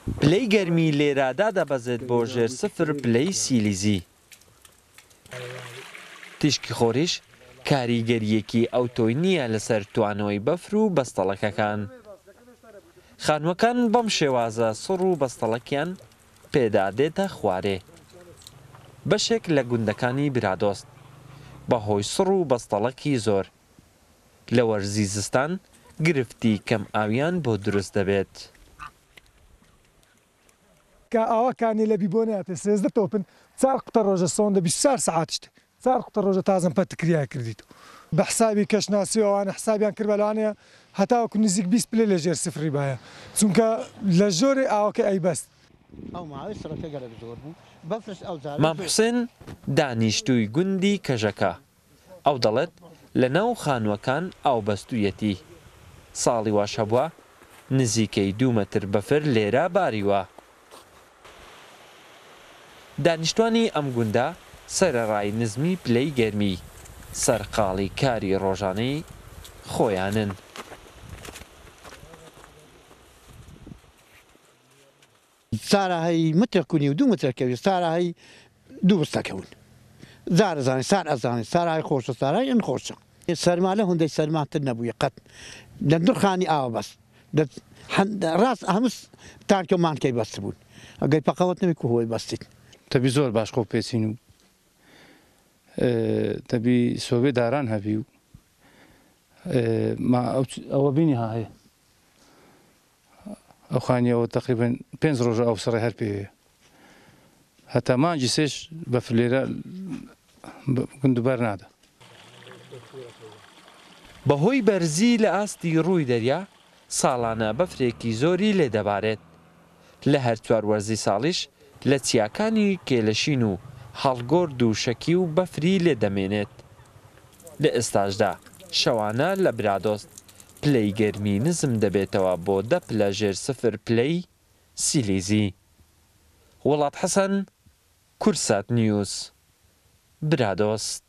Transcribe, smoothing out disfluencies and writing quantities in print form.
پلەی گەرمی لێرەدا دەبەزێت بۆ ژێر سفر پلەی سیلیزی. تیشکی خۆریش کاریگەریەکی ئەوتۆی نییە لەسەر توانەوەی بەفر و بەستەڵەکەکان. خانووەکان بەم شێوازە سڕ و بەستەڵەکیان پێدادێتە خوارێ. بەشێک لە گوندەکانی برادۆست بەهۆی سڕ و بەستەڵەکی زۆر. لە وەرزی زستان گرفتی کەم ئاویان بۆ دروست دەبێت. کە ئاوەکانی لە بیبۆنێتە سێزدە تۆپن 4 قوتە ڕۆژە سۆندە 24 ساعتشت 4 قوتە ڕۆژە تازم پەت تکریا کردیت. بە حسابی کەشناسی ئەوانە حسابیان کرد بەلوانەیە هەتاوەکو نزیک 20 پلێ لە ژێر سفری باە چونکە لە ژۆری ئاوەکە ئەیبەست. مام حوسێن دانیشتووی گوندی کەژەکە. ئەو دەڵێت لە ناو خانووەکان ئاو بەستوویەتی. ساڵی واش هەبووە نزیکەی 2 مەتر بەفر لێرە باریوە. دانیشتوانی ئەم گوندە سەرەڕای نزمی پلەی گەرمی سەرقاڵی کاری ڕۆژانەی خۆیانن. ساراهەی مترکونی و 2 مترکەوی ساراهەی 2 بستەکەون. زارەزانانی سار ئەزانانی ساراهی خۆشە سارای ئەن خۆشە. سەرما لە هەندەی سەرماتر نەبووە قەت لە دوورخانی ئاوە بەست ڕاست هەموو تانکەمانکەی بەست بوون ئەگەی پەقەوت نەبی کو هۆی بەستیت. تەبی زۆر باش خۆ پێچین و تەبی سۆبێ داران هەبی و ئەوە بینی ها هەیە ئەو خانیەوە تقریبن 5 ڕۆژە ئەو سڕێ هەر پێوەیە هەتا مانجی سێش بە فلێرە گوندوبەر نادا. بەهۆی بەرزی لە ئاستی ڕووی دەریا ساڵانە بەفرێکی زۆری لێ دەبارێت. لە هەر 4 وەرزی ساڵیش لە چیاکانی کێلەشین و هەڵگۆرد و شەکی و بەفری لێ دەمێنێت. لە ئێستاشدا شەوانە لە برادۆست پلەی گەرمی نزم دەبێتەوە بۆ 10 پلە ژێر سفر پلەی سیلیزی. وڵات حەسەن، کورسات نیوز، برادۆست.